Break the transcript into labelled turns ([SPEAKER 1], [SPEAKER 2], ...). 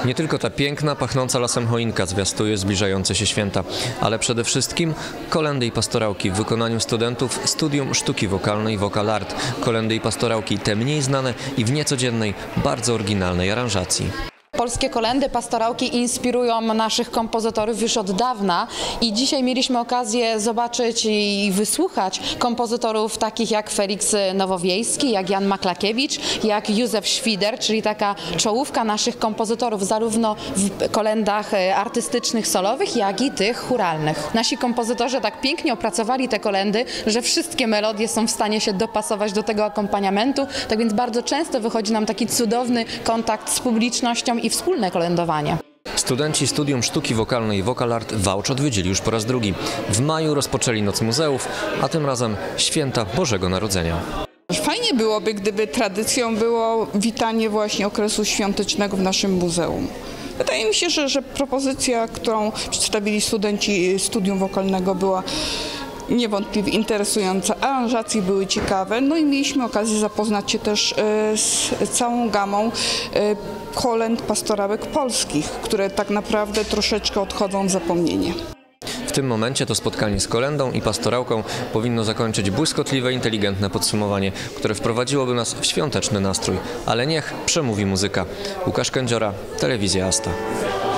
[SPEAKER 1] Nie tylko ta piękna, pachnąca lasem choinka zwiastuje zbliżające się święta, ale przede wszystkim kolędy i pastorałki w wykonaniu studentów Studium Sztuki Wokalnej Vocal Art. Kolędy i pastorałki te mniej znane i w niecodziennej, bardzo oryginalnej aranżacji.
[SPEAKER 2] Polskie kolędy, pastorałki inspirują naszych kompozytorów już od dawna i dzisiaj mieliśmy okazję zobaczyć i wysłuchać kompozytorów takich jak Feliks Nowowiejski, jak Jan Maklakiewicz, jak Józef Świder, czyli taka czołówka naszych kompozytorów zarówno w kolędach artystycznych, solowych, jak i tych chóralnych. Nasi kompozytorzy tak pięknie opracowali te kolędy, że wszystkie melodie są w stanie się dopasować do tego akompaniamentu, tak więc bardzo często wychodzi nam taki cudowny kontakt z publicznością i wspólne kolędowanie.
[SPEAKER 1] Studenci Studium Sztuki Wokalnej Vocal Art Wałcz odwiedzili już po raz drugi. W maju rozpoczęli Noc Muzeów, a tym razem Święta Bożego Narodzenia.
[SPEAKER 3] Fajnie byłoby, gdyby tradycją było witanie właśnie okresu świątecznego w naszym muzeum. Wydaje mi się, że propozycja, którą przedstawili studenci studium wokalnego, była niewątpliwie interesująca. Aranżacje były ciekawe, no i mieliśmy okazję zapoznać się też z całą gamą kolęd, pastorałek polskich, które tak naprawdę troszeczkę odchodzą w zapomnienie.
[SPEAKER 1] W tym momencie to spotkanie z kolędą i pastorałką powinno zakończyć błyskotliwe, inteligentne podsumowanie, które wprowadziłoby nas w świąteczny nastrój. Ale niech przemówi muzyka. Łukasz Kędziora, Telewizja Asta.